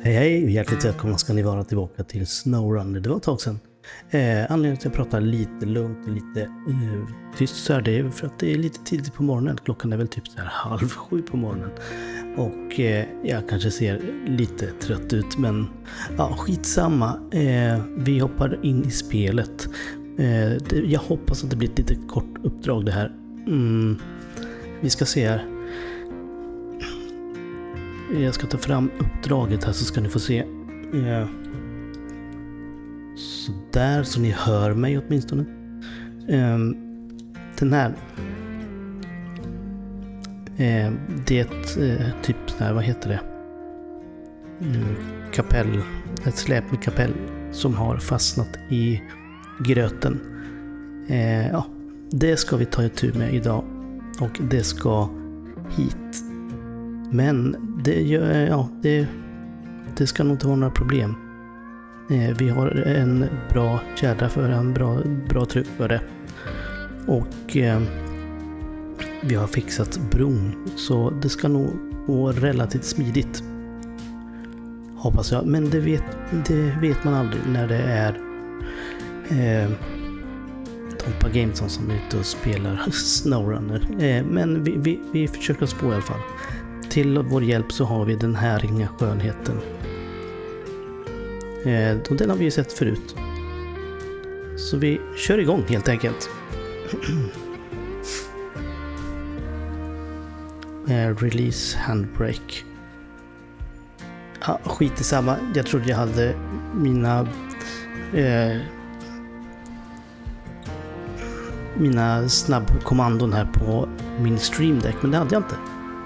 Hej hej, hjärtligt välkomna ska ni vara tillbaka till SnowRunner. Det var ett tag sedan. Anledningen till att jag pratar lite lugnt och lite tyst så här, det är för att det är lite tidigt på morgonen. Klockan är väl typ så här 6:30 på morgonen. Och jag kanske ser lite trött ut, men ja, skitsamma. Vi hoppar in i spelet. Jag hoppas att det blir ett lite kort uppdrag det här. Vi ska se här. Jag ska ta fram uppdraget här så ska ni få se. Så där, så ni hör mig åtminstone. Den här. Det är ett typ där, vad heter det? Kapell. Ett släp med kapell som har fastnat i gröten. Ja, det ska vi ta itu med idag. Och det ska hit. Men det ska nog inte vara några problem. Vi har en bra kärra för en bra tryck för det. Och vi har fixat bron. Så det ska nog gå relativt smidigt. Hoppas jag. Men det vet man aldrig när det är Tompa Gamesson som är ute och spelar SnowRunner. Men vi försöker oss på i alla fall. Till vår hjälp så har vi den här inga skönheten. Och den har vi ju sett förut. Så vi kör igång helt enkelt. Release handbrake. Ja, skit i samma. Jag trodde jag hade mina snabbkommandon här på min Stream Deck, men det hade jag inte.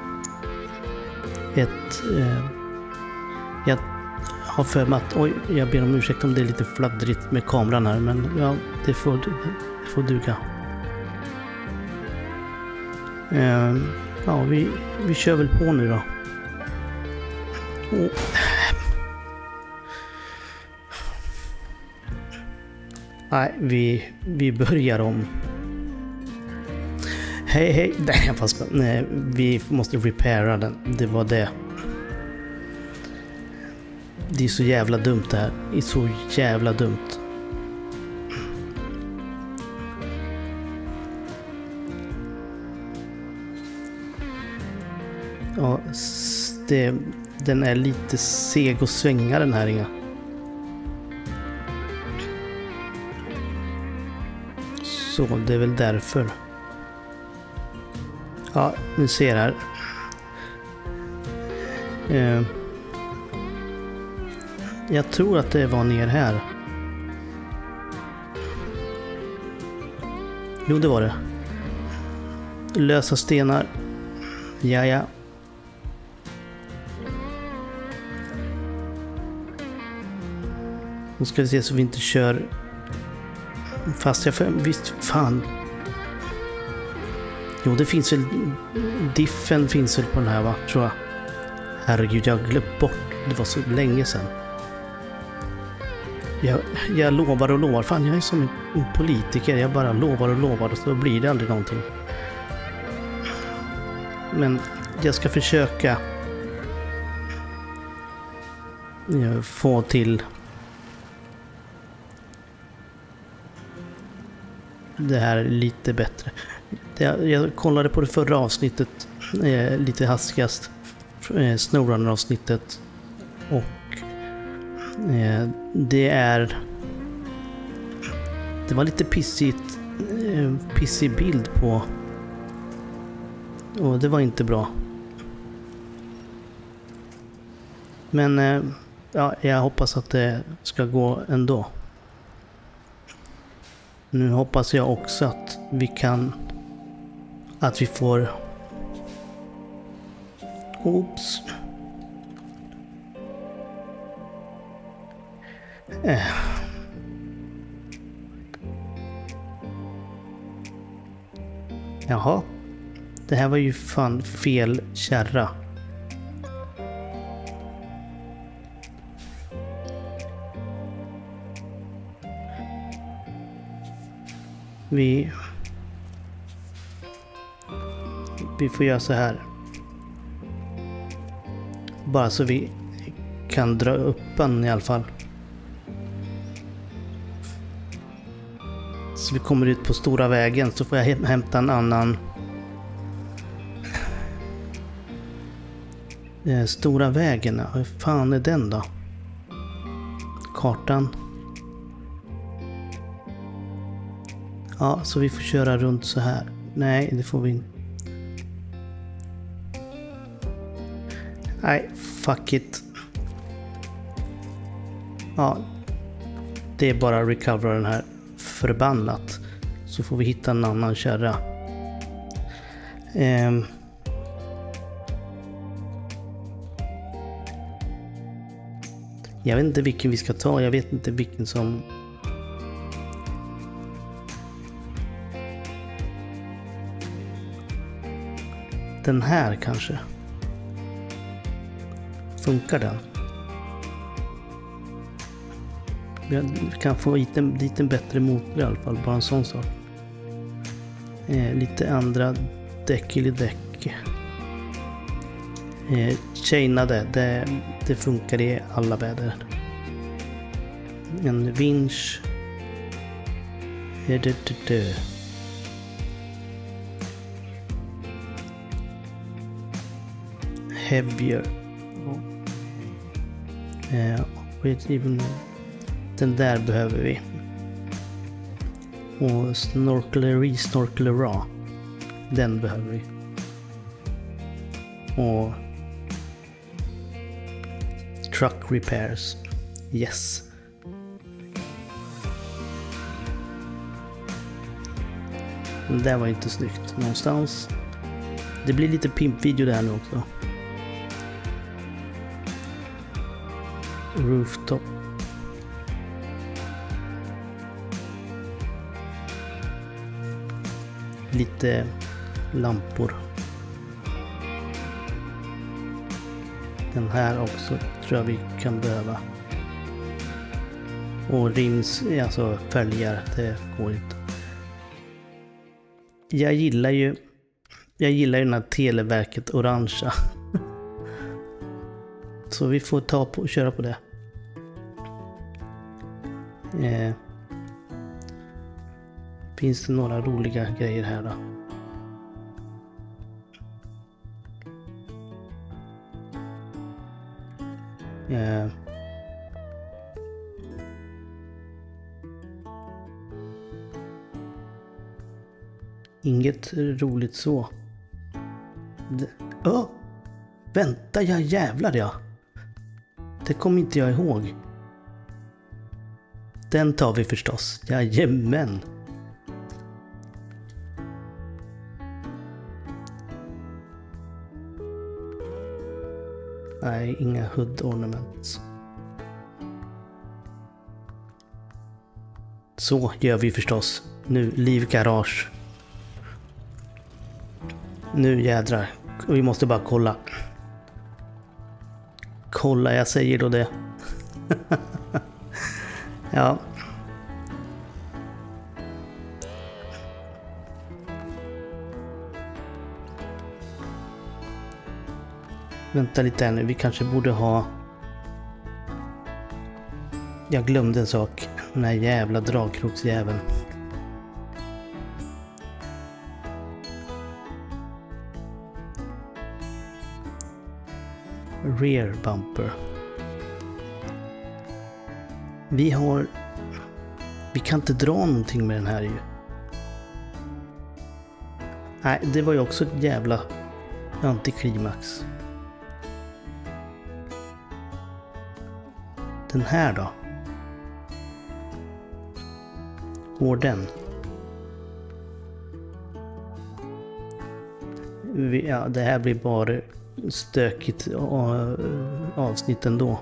Jag har för mig att, jag ber om ursäkt om det är lite fladdrigt med kameran här, men ja, det får duga. Ja, vi kör väl på nu då. Nej, vi börjar om. Hej, nej, vi måste repaira den. Det var det. Det är så jävla dumt det här. Det är så jävla dumt. Ja, den är lite seg och svänga den här inga. Så det är väl därför. Ja, ni ser här. Jag tror att det var ner här. Jo, det var det. Lösa stenar. Ja. Nu ska vi se så vi inte kör fast visst fan. Jo, det finns väl diffen finns väl på den här, va, tror jag. Herregud, jag har glömt bort. Det var så länge sedan. Jag lovar och lovar. Fan, jag är som en politiker. Jag bara lovar och lovar och så blir det aldrig någonting. Men jag ska försöka få till det här lite bättre. Jag kollade på det förra avsnittet lite hastigast, SnowRunner-avsnittet, och det var lite pissig bild på, och det var inte bra. Men ja, jag hoppas att det ska gå ändå. Nu hoppas jag också att vi får. Oops. Jaha. Det här var ju fan fel kärra. Vi får göra så här. Bara så vi kan dra upp den i alla fall. Så vi kommer ut på stora vägen så får jag hämta en annan. Stora vägen, hur fan är den då? Kartan. Ja, så vi får köra runt så här. Nej, det får vi inte. Nej, fuck it. Ja, det är bara att recovera den här förbannat. Så får vi hitta en annan kärra. Jag vet inte vilken vi ska ta. Jag vet inte vilken som... Den här kanske. Funkar den? Vi kan få dit en bättre motor i alla fall. Bara en sån sak. Lite andra däck eller däck. Chainade. Det funkar i alla väder. En vinsch. Heavier. Den där behöver vi. Och snorkelera. Den behöver vi. Och truck repairs. Yes. Den där var inte snyggt någonstans. Det blir lite pimpvideo där nu också. Rooftop. Lite lampor. Den här också tror jag vi kan behöva. Och rims, alltså fälgar, det går inte. Jag gillar ju den här Televerket orangea. Så vi får köra på det. Finns det några roliga grejer här då? Inget roligt så. Vänta, jag jävlar ja. Det kommer inte jag ihåg. Den tar vi förstås. Jajamän. Nej, inga hood ornaments. Så gör vi förstås. Nu, livgarage. Nu jädrar. Vi måste bara kolla. Kolla, jag säger då det. Ja. Vänta lite här nu, vi kanske borde ha... Jag glömde en sak. Den här jävla dragkroksjäveln. Rear bumper. Vi kan inte dra någonting med den här ju. Nej, det var ju också ett jävla antiklimax. Den här då? Går den? Ja, det här blir bara stökigt avsnitt ändå.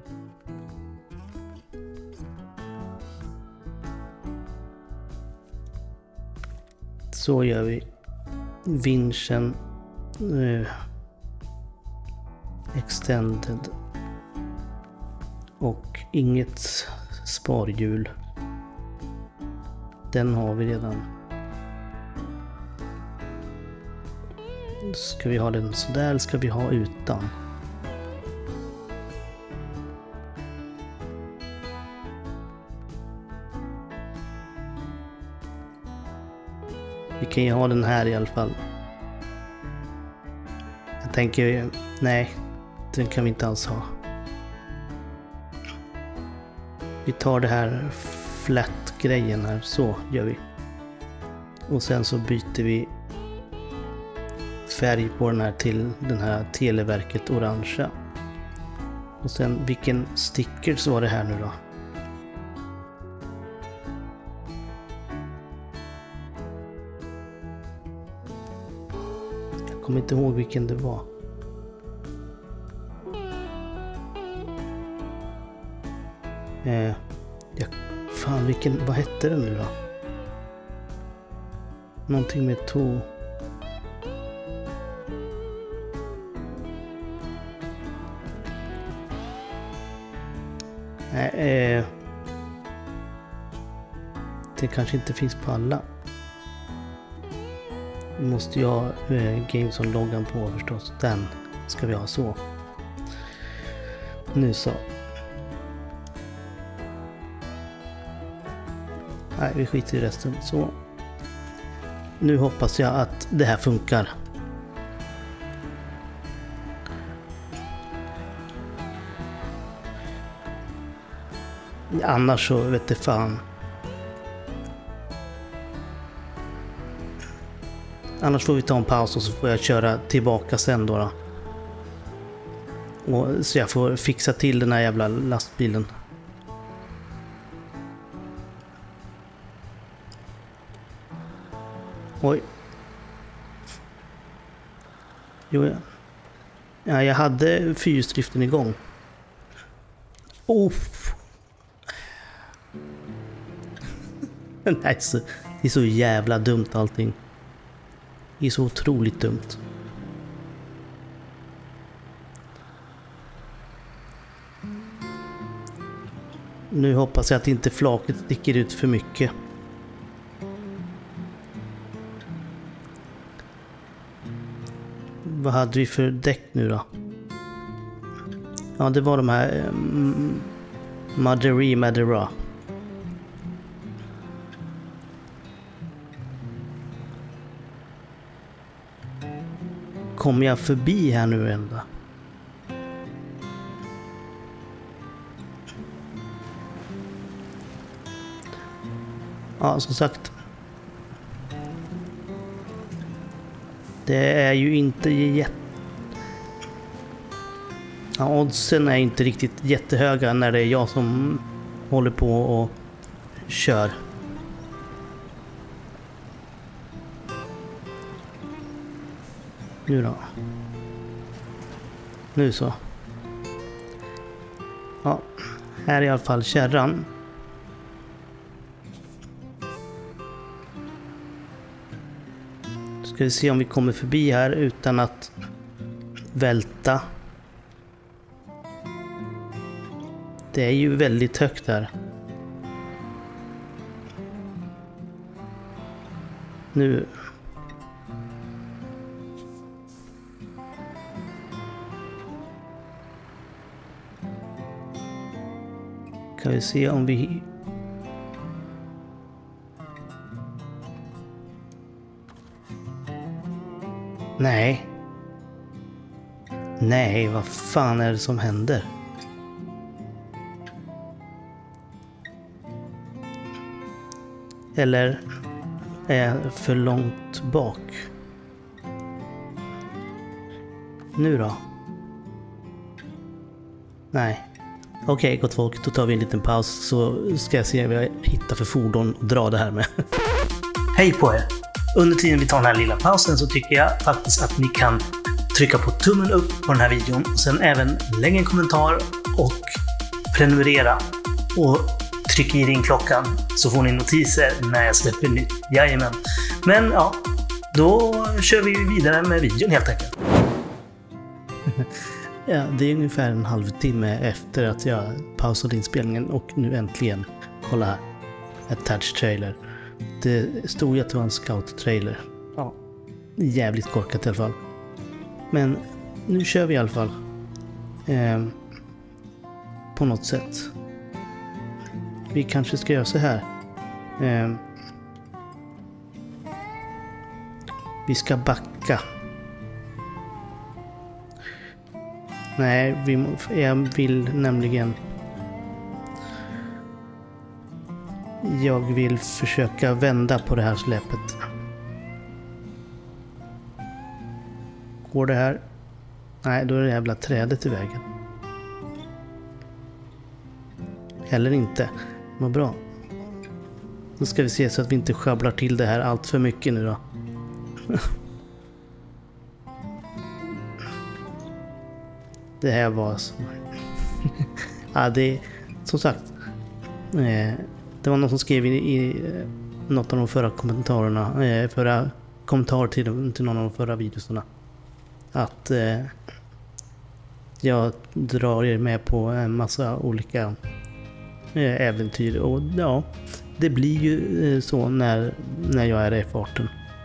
Så gör vi. Vinschen extended och inget sparhjul. Den har vi redan. Ska vi ha den så där eller ska vi ha utan? Vi kan ju ha den här i alla fall. Jag tänker, nej, den kan vi inte alls ha. Vi tar det här flat-grejen här, så gör vi. Och sen så byter vi färg på den här till den här Televerket orangea. Och sen vilken stickers var det här nu då? Jag kommer inte ihåg vilken det var. Fan, vad hette den nu då? Någonting med det kanske inte finns på alla. Måste jag ha Gameson-loggan på förstås. Den ska vi ha så. Nu så. Nej, vi skiter i resten. Så. Nu hoppas jag att det här funkar. Annars så vet det fan. Annars får vi ta en paus och så får jag köra tillbaka sen då. Och så jag får fixa till den här jävla lastbilen. Oj. Jo, ja, jag hade fyrhjulsdriften igång. Nej, det är så jävla dumt allting. Det är så otroligt dumt. Nu hoppas jag att inte flaket sticker ut för mycket. Vad hade vi för däck nu då? Ja, det var de här Madera. Kommer jag förbi här nu ända? Ja, som sagt. Det är ju inte oddsen är inte riktigt jättehöga när det är jag som håller på och kör. Nu då. Nu så. Ja, här är i alla fall kärran. Ska vi se om vi kommer förbi här utan att välta. Det är ju väldigt högt här. Nu. Kan vi se om vi... Nej. Nej, vad fan är det som händer? Eller är jag för långt bak? Nu då? Nej. Okej, gott folk, då tar vi en liten paus så ska jag se vad jag hittar för fordon och dra det här med. Hej på er! Under tiden vi tar den här lilla pausen så tycker jag faktiskt att ni kan trycka på tummen upp på den här videon och sen även lägga en kommentar och prenumerera. Och tryck i ringklockan så får ni notiser när jag släpper nytt. Jajamän. Men ja, då kör vi vidare med videon helt enkelt. Ja, det är ungefär en halvtimme efter att jag pausade inspelningen och nu äntligen, kolla här, attached trailer. Det stod ju att det var en scout-trailer. Ja, jävligt korkat i alla fall. Men nu kör vi i alla fall. På något sätt. Vi kanske ska göra så här. Vi ska backa. Nej, jag vill nämligen... Jag vill försöka vända på det här släpet. Går det här? Nej, då är det jävla trädet i vägen. Eller inte. Vad bra. Då ska vi se så att vi inte sjabblar till det här allt för mycket nu då. Det här var så... Ja, det... Som sagt. Det var någon som skrev i något av de förra kommentarerna. Förra kommentar till någon av de förra videorna. Att jag drar er med på en massa olika äventyr. Och ja, det blir ju så när jag är i farten.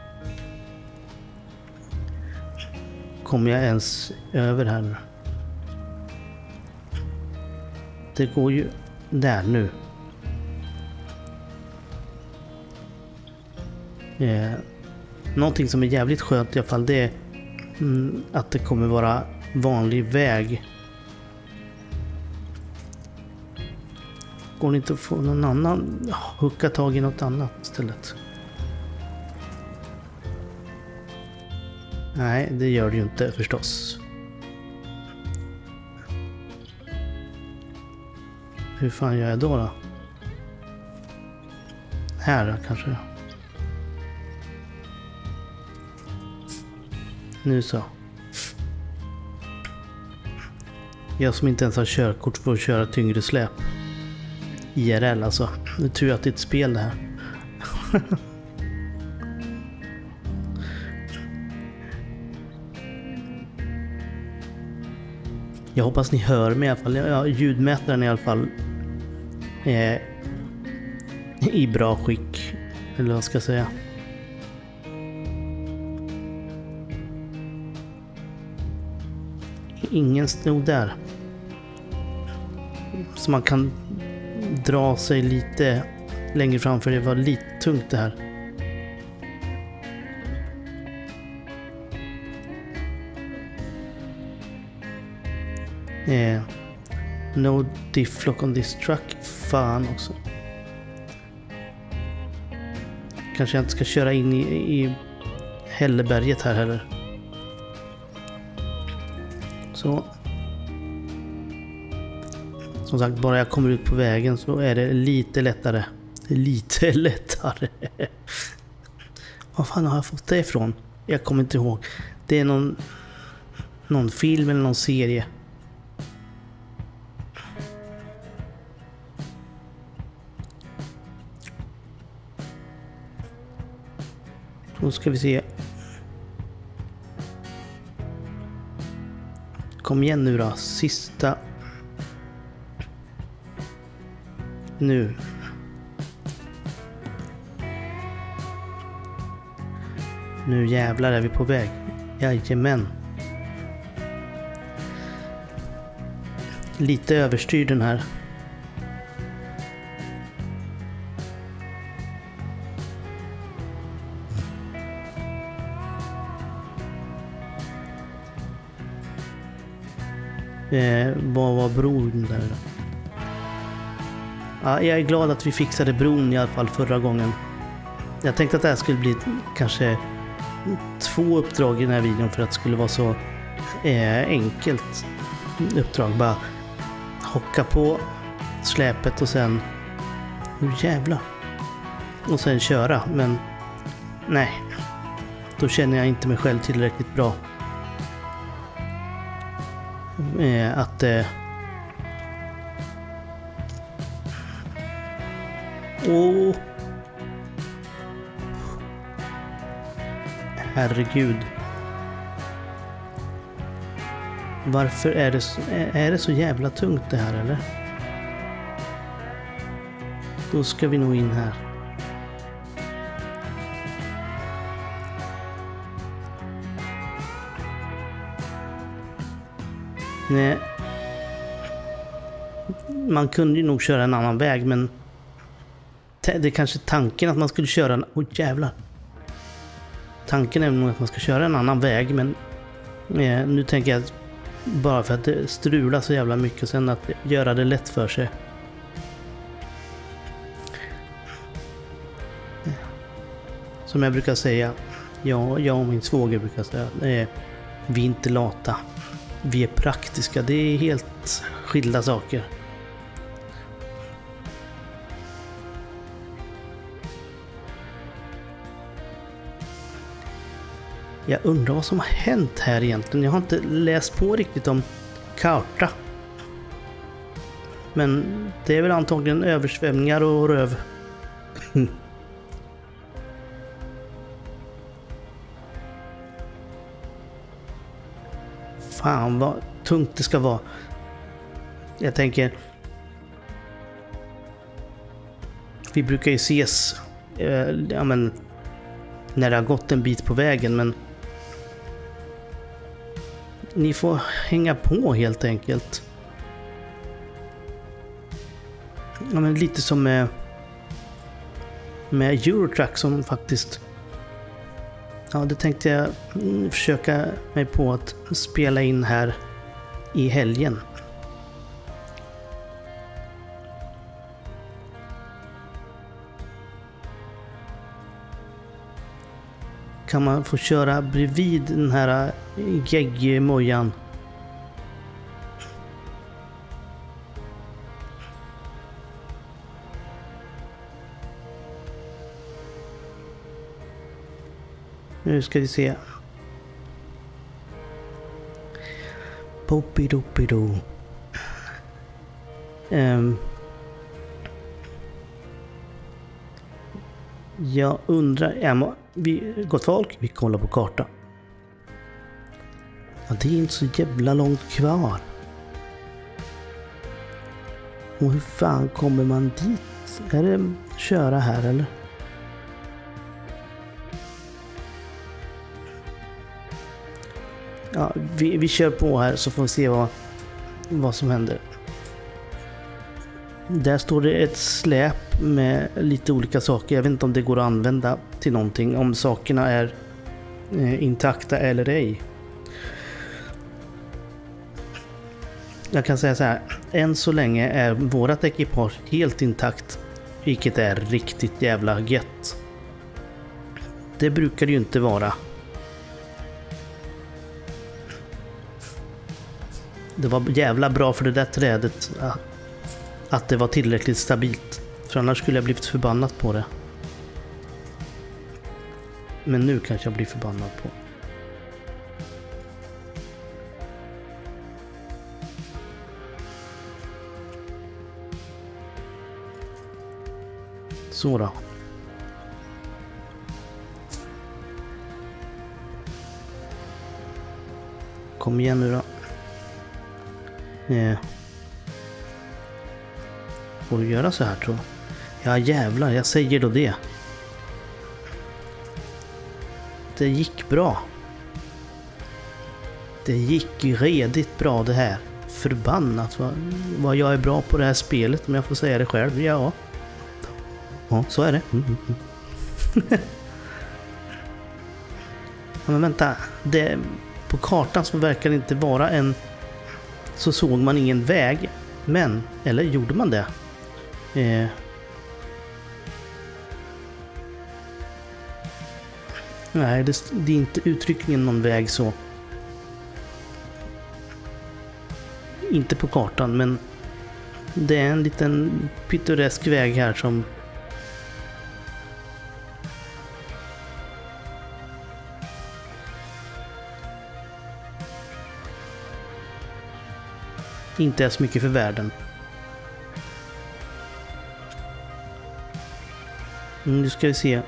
Kommer jag ens över här nu? Det går ju där nu. Någonting som är jävligt skönt i alla fall, det är att det kommer vara vanlig väg. Går det inte att få någon annan hucka tag i något annat istället? Nej, det gör det ju inte förstås. Hur fan gör jag då? Här då, kanske. Nu så. Jag som inte ens har körkort för att köra tyngre släp. IRL alltså. Nu tror jag att det är ett spel det här. Jag hoppas ni hör mig i alla fall. Ja, ljudmätaren i alla fall är i bra skick. Eller vad ska jag säga. Ingen snod där. Så man kan dra sig lite längre fram, för det var lite tungt det här. No diff lock on this truck. Fan också. Kanske jag inte ska köra in i Hälleberget här heller. Så. Som sagt, bara jag kommer ut på vägen så är det lite lättare. Lite lättare. Vad fan har jag fått det ifrån? Jag kommer inte ihåg. Det är någon film eller någon serie. Då ska vi se. Kom igen nu då. Sista. Nu. Nu jävlar är vi på väg. Jajamän. Lite överstyrd den här. Vad var bron där? Ja, jag är glad att vi fixade bron i alla fall förra gången. Jag tänkte att det här skulle bli kanske 2 uppdrag i den här videon för att det skulle vara så enkelt uppdrag. Bara hocka på släpet och sen... jävla. Och sen köra, men nej. Då känner jag inte mig själv tillräckligt bra. Att herregud. Varför är det så jävla tungt det här, eller? Då ska vi nog in här. Nej. Man kunde ju nog köra en annan väg, men det är kanske tanken att man skulle köra en... Åh jävlar. Tanken är nog att man ska köra en annan väg, men nu tänker jag bara för att det strular så jävla mycket och sen att göra det lätt för sig. Som jag brukar säga, jag och min svåger brukar säga, vi är inte lata. Vi är praktiska, det är helt skilda saker. Jag undrar vad som har hänt här egentligen. Jag har inte läst på riktigt om karta. Men det är väl antagligen översvämningar och röv. Fan vad tungt det ska vara. Jag tänker... Vi brukar ju ses ja, men, när det har gått en bit på vägen, men ni får hänga på helt enkelt. Ja, men lite som med Eurotrack som faktiskt... Ja, det tänkte jag försöka mig på att spela in här i helgen. Kan man få köra bredvid den här geggmojan. Nu ska vi se. Poppidopido. Jag undrar, gott folk, vi kollar på kartan. Ja, det är inte så jävla långt kvar. Och hur fan kommer man dit? Är det köra här eller? Ja, vi kör på här så får vi se vad som händer. Där står det ett släp med lite olika saker. Jag vet inte om det går att använda till någonting. Om sakerna är intakta eller ej. Jag kan säga så här. Än så länge är vårat ekipage helt intakt. Vilket är riktigt jävla gött. Det brukar det ju inte vara. Det var jävla bra för det där trädet att det var tillräckligt stabilt. För annars skulle jag blivit förbannad på det. Men nu kanske jag blir förbannad på. Så då. Kom igen nu då. Får du göra så här tror jag? Ja jävlar, jag säger då det. Det gick bra. Det gick ju redigt bra det här. Förbannat vad jag är bra på det här spelet, om jag får säga det själv. Ja, så är det. Ja, men vänta. På kartan så verkar det inte vara en... Så såg man ingen väg. Men, eller gjorde man det? Nej, det är inte uttryckningen någon väg så. Inte på kartan, men det är en liten pittoresk väg här som inte är så mycket för världen. Nu ska vi se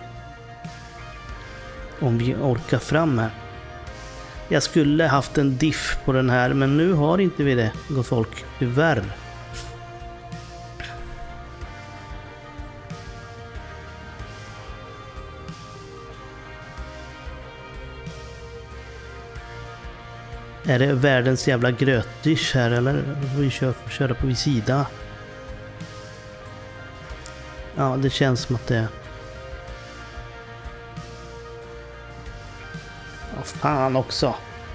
om vi orkar fram här. Jag skulle haft en diff på den här, men nu har inte vi det, gott folk. Tyvärr. Är det världens jävla grötdish här eller? Vi köra på vid sida. Ja, det känns som att det... Fan också.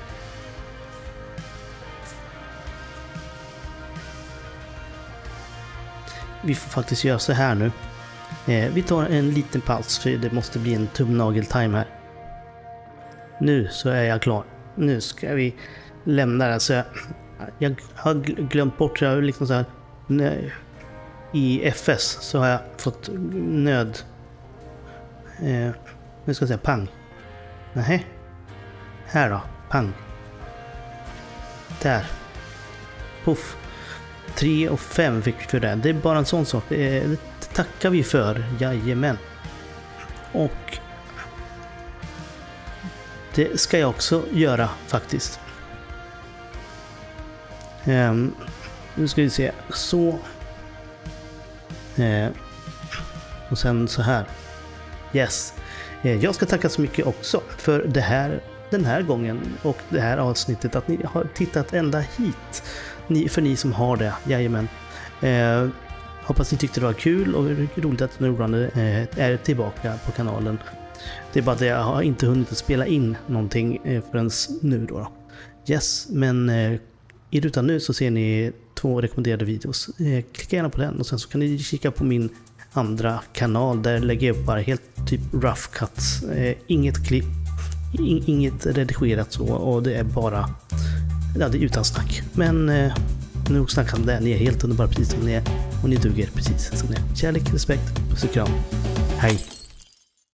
Vi får faktiskt göra så här nu. Vi tar en liten paus för det måste bli en tumnagel-time här. Nu så är jag klar. Nu ska vi lämna det. Så jag har glömt bort, jag liksom så här, i FS så har jag fått nöd. Nu ska jag säga pang. Nej. Här då, pang. Där. Puff. 3 och 5 fick vi för det. Det är bara en sån sak. Det tackar vi för. Jajamän. Och det ska jag också göra faktiskt. Nu ska vi se. Så. Och sen så här. Yes. Jag ska tacka så mycket också för det här, den här gången och det här avsnittet. Att ni har tittat ända hit. För ni som har det. Jajamän. Hoppas ni tyckte det var kul och roligt att Snowrunner är tillbaka på kanalen. Det är bara det jag har inte hunnit att spela in någonting förrän nu då. Yes, men i rutan nu så ser ni 2 rekommenderade videos. Klicka gärna på den och sen så kan ni kika på min andra kanal. Där lägger jag upp bara helt typ rough cuts. Inget klipp, inget redigerat så, och det är bara, ja, det är utan snack. Men nu snackar om det. Ni är helt underbara precis som ni är och ni duger precis som ni är. Kärlek, respekt, puss och kram. Hej!